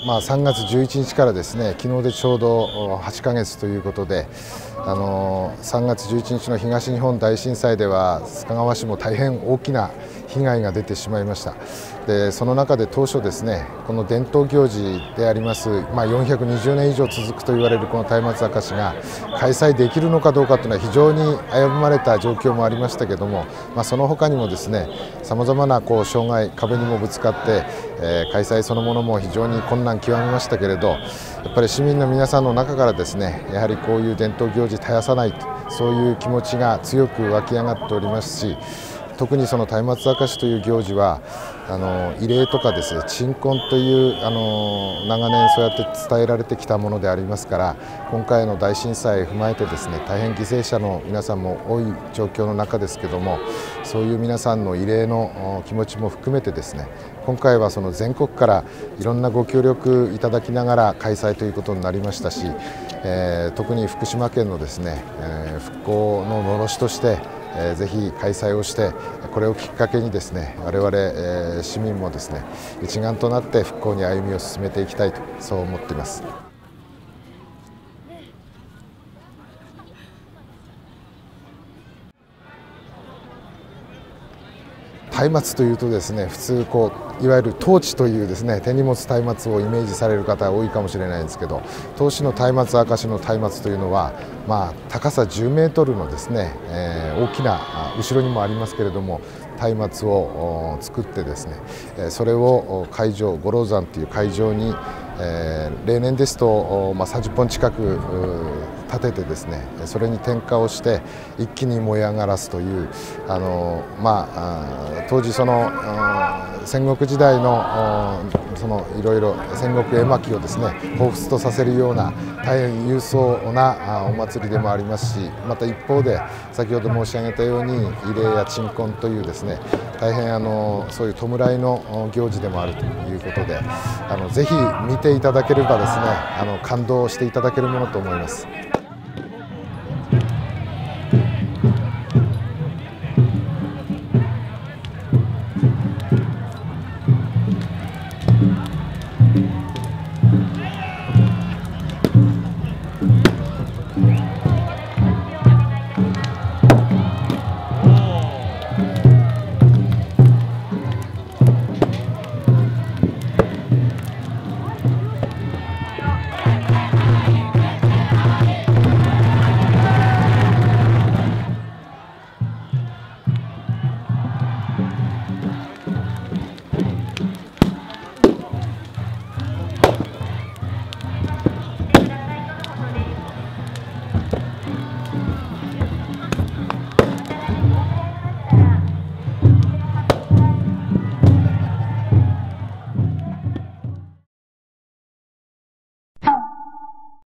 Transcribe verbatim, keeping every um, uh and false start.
まあ、さんがつじゅういちにちからですね、昨日でちょうどはちかげつということで、あのさんがつじゅういちにちの東日本大震災では須賀川市も大変大きな被害が出てしまいました。でその中で当初ですね、この伝統行事であります、まあ、よんひゃくにじゅうねん以上続くと言われるこの松明明かしが開催できるのかどうかというのは非常に危ぶまれた状況もありましたけれども、まあ、その他にもですね、さまざまなこう障害壁にもぶつかって、えー、開催そのものも非常に困難極めましたけれど、やっぱり市民の皆さんの中からですね、やはりこういう伝統行事絶やさないと、そういう気持ちが強く湧き上がっておりますし、特にその松明明かしという行事はあの慰霊とかですね、鎮魂というあの長年そうやって伝えられてきたものでありますから、今回の大震災を踏まえてですね、大変犠牲者の皆さんも多い状況の中ですけども、そういう皆さんの慰霊の気持ちも含めてですね、今回はその全国からいろんなご協力いただきながら開催ということになりましたし、えー、特に福島県のですね、えー、復興ののろしとしてえー、ぜひ開催をして、これをきっかけにですね、我々、えー、市民もですね、一丸となって復興に歩みを進めていきたいと、そう思っています。松明というとですね、普通こういわゆるトーチというですね、手荷物松明をイメージされる方が多いかもしれないんですけど、当時の松明明かしの松明というのは、まあ、高さじゅうメートルのですね、えー、大きな後ろにもありますけれども松明を作ってですね、それを会場五郎山という会場に、えー、例年ですと、まあ、さんじゅっぽん近く立ててですね、それに点火をして一気に燃え上がらすという、あの、まあ、当時その戦国時代のそのいろいろ戦国絵巻をですね彷彿とさせるような大変勇壮なお祭りでもありますし、また一方で先ほど申し上げたように慰霊や鎮魂というですね、大変あのそういう弔いの行事でもあるということで、あのぜひ見ていただければですね、あの感動していただけるものと思います。